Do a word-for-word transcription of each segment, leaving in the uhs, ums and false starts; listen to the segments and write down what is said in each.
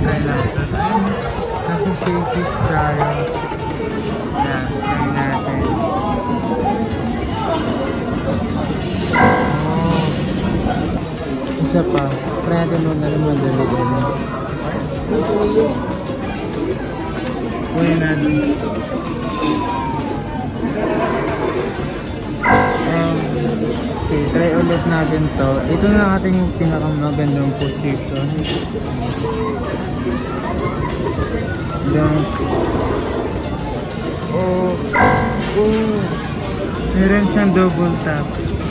try natin. Kasi SHAKEY'S tayo. Yan, try natin. Oh. Isa pa. Try natin muna na madali din. Kunin natin. Okay, try ulit natin to. Ito na ating pinakamagandang position. Then, oh, oh, meron siyang double tap.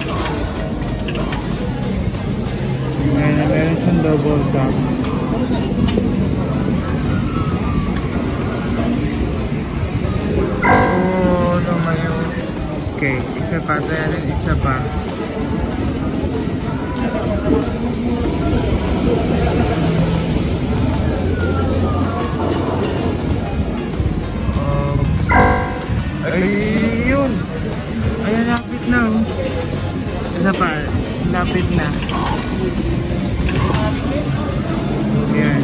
Meron, meron siyang double tap. Oh, lumayo. Okay, isa pa, tayo rin isa pa. Um, ayun! Ayun, lapit na. Isa pa, lapit na. Ayan.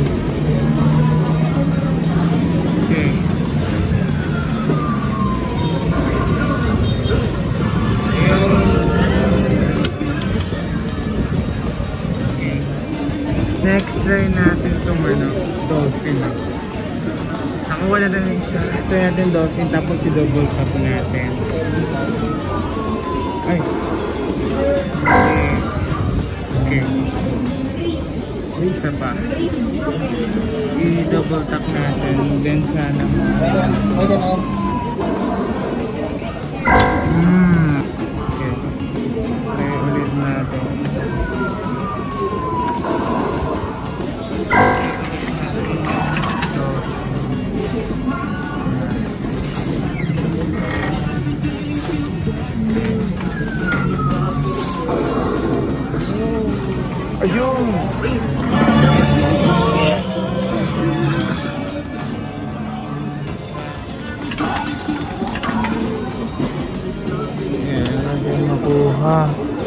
Okay. Next, try natin itong ano, dolphin. Nakuha na natin siya. Try natin dolphin, tapos si double tap natin. Ay! Okay. Okay. Isa pa. I-double tap natin. Then sana. Hmm. Okay. Try ulit natin. Ayun! Ayan, natin makuha.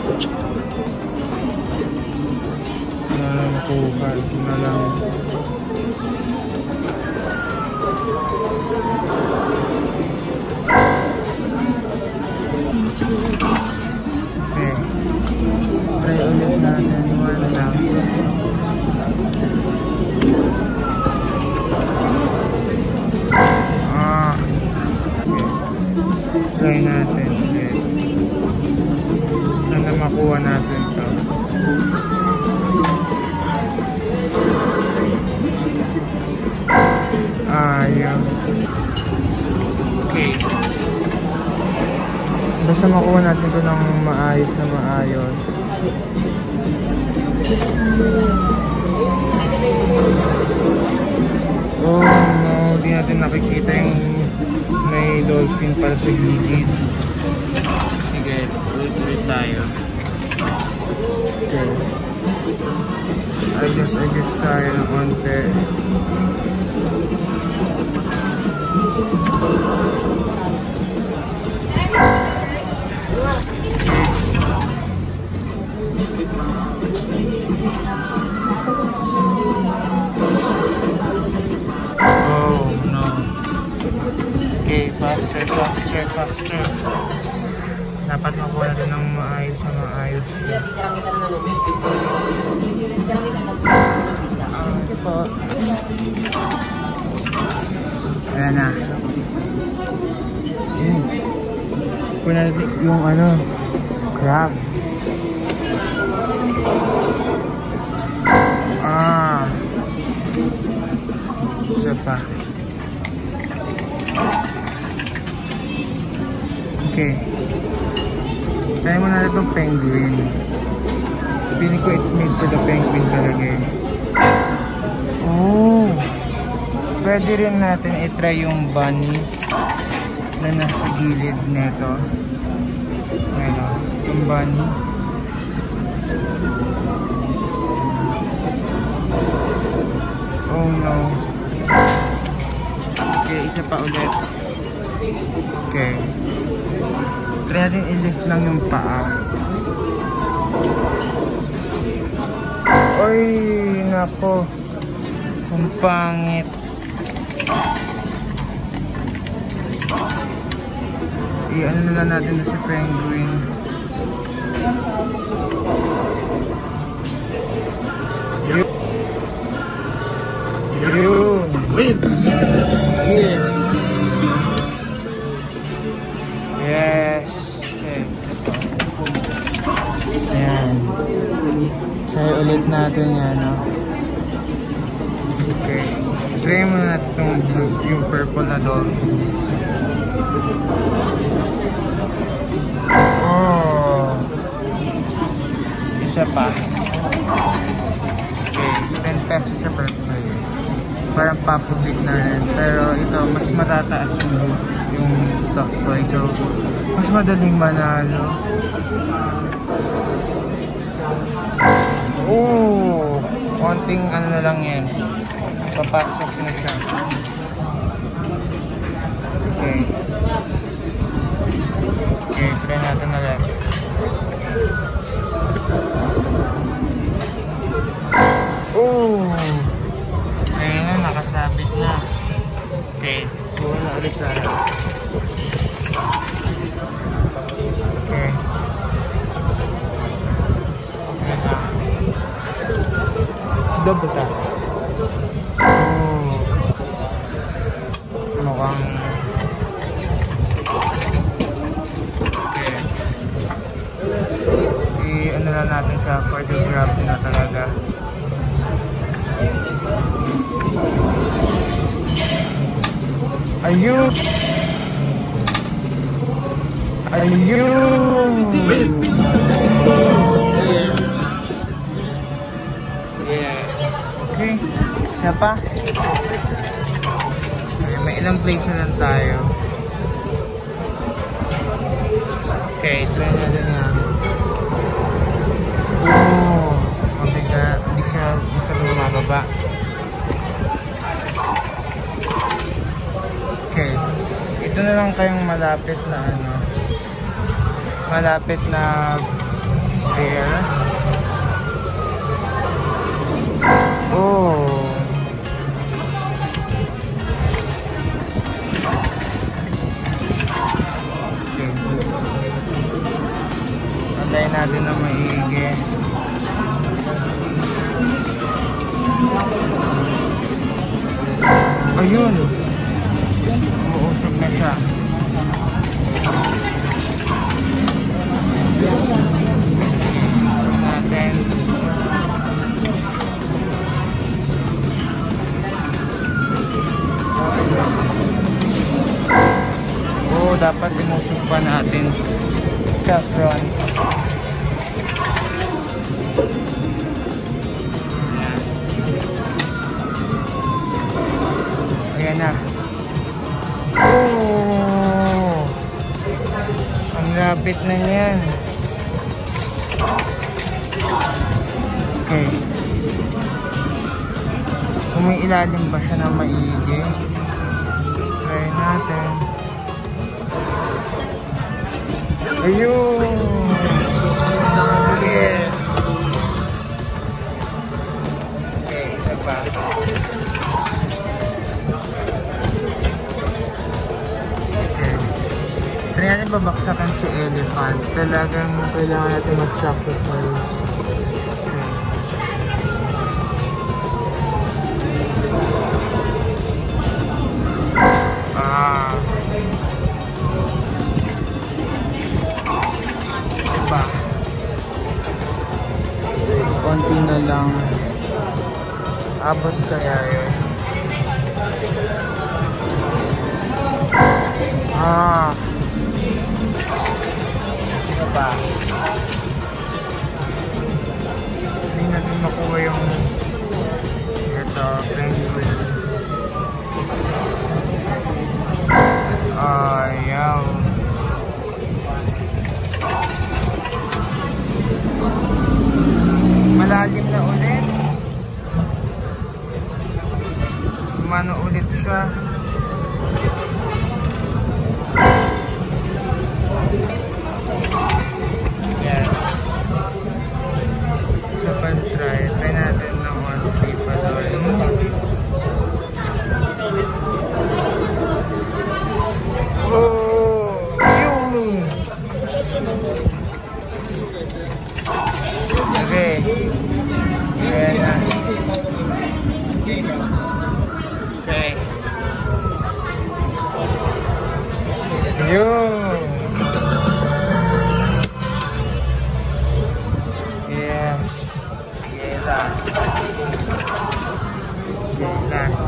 Ayan, makuha. Ito na lang. Okay. Try ulit natin. One lang. Ah. Okay. Try natin. Okay. Sana makuha natin ito. Ayaw. Okay. Basta makuha natin ito ng maayos na maayos. Oh no, di natin nakikita yung may dolphin para sa gilid. Sige, ulit-ulit tayo. Okay. Adjust, adjust tayo ng konti. Oh no. Okay, faster, faster, faster. Dapat makuha natin ng maayos na maayos. Okay po. Ayan na. Ayan. Kuha natin yung ano, crab. Ah. Isa pa. Okay. Try mo na itong penguin. Feeling ko it's made for the penguin talaga eh. Oh! Pwede rin natin i-try yung bunny na nasa gilid nito. Ayan, yung bunny. Oh no. Okay, isa pa ulit. Okay. Try natin i-lift lang yung paa. Oy, nako. Ang pangit. I-ano na lang natin na si penguin. Yun. Yun. Yes. Yes. Okay. Ayan. Try ulit natin yan, no? Okay. Try muna natin itong blue, yung purple na dolphin. Oh. Isa pa. Okay. ten pesos siya per plate. Parang papubig na rin. Pero ito, mas matataas yung, yung stuffed toy. So, mas madaling manalo. Oh! Konting ano na lang yan. Papasok na siya. Okay. Okay, try natin na lang. Oh! Ayun na, nakasabit na. Okay, buo na ulit tayo. Okay. Ayan na. Double tap. Oh. Mukhang okay. I-ano na natin siya for the grab na talaga. Ayun! Ayun! Yeah. Okay. Isa pa. Okay, may ilang plates na lang tayo. Okay, try natin nga. Oh! Mabigat. Hindi siya bumababa. Okay. Ito na lang kayong malapit na ano. Malapit na bear. Oh. Okay. Antayin natin na maigi. Ayun. Uusog na siya. Natin. Oh, dapat imusog pa natin sa front. Ayan na. Oh! Ang lapit na yan. Okay. Kung may ilalim ba siya na maigi? Try natin. Ayun! Yes! Okay, isa pa. Try natin babaksakan si elephant. Talagang kailangan natin mag-sacrifice. Okay. Ah. Diba? Konti na lang. Abot kaya yun. Ah. Pa. Hindi natin makuha yung ito, penguin. Ayaw. Malalim na ulit. Umano ulit siya. Try. Try natin ng one paper doll. Yun. Yes. Okay, last. Okay, last.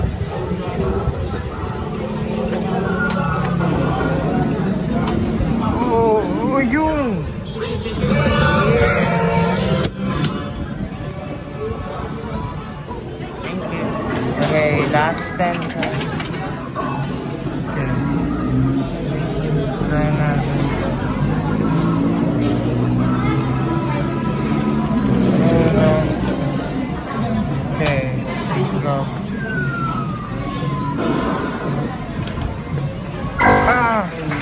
Oh, oh yun. Thank you. Okay, last ten. Okay. Try natin. Okay, let's go. Ah!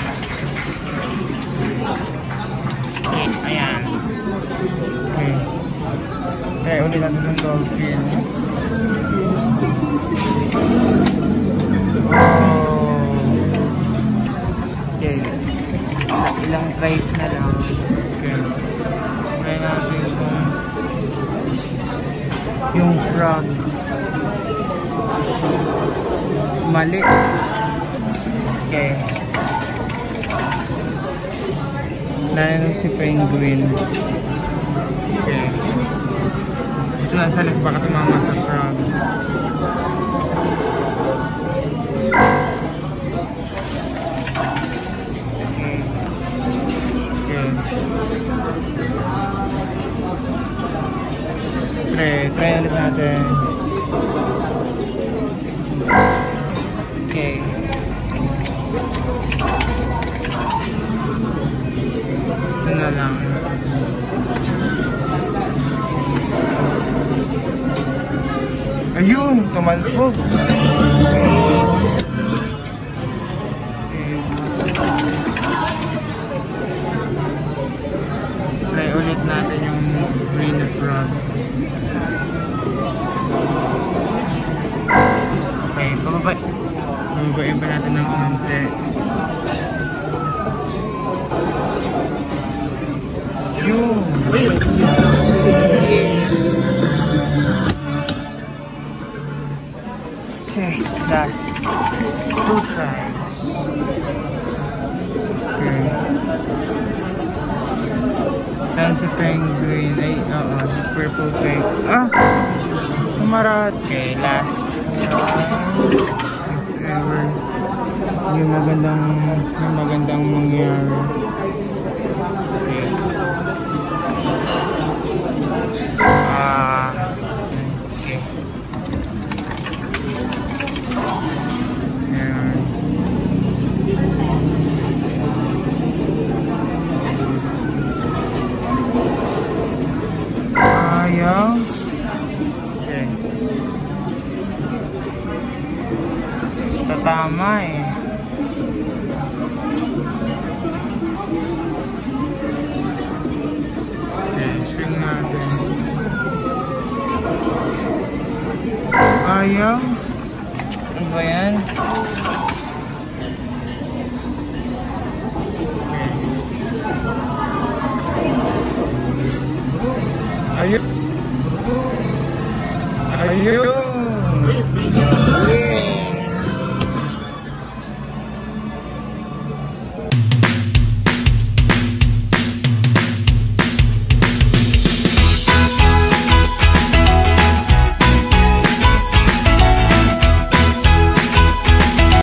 Okay, ayan. Okay. Okay, ulit natin yung dolphin. Oh. Okay. Ilang tries na lang. Okay. Try natin itong yung frog. Mali. Okay. Nanon si penguin. Okay. Ito na salit baka tumama sa frog. Okay. Okay. Try, try ulit natin. Okay. Ito na lang. Ayun, tumalbog. Okay. Try ulit natin yung green frog. Okay, pababa. Bababain pa natin ng konti. Yun! Okay, that's two tries. Okay. Saan si penguin? Ay, oo, purple pink. Ah! Sumarat. Okay, last. If ever yung magandang yung magandang mangyari. Okay. Ah. Okay. Ayan. Ayaw. Okay. Tatama eh. Okay, swing natin. Ayaw. Ano ba yan? Okay. Ayaw.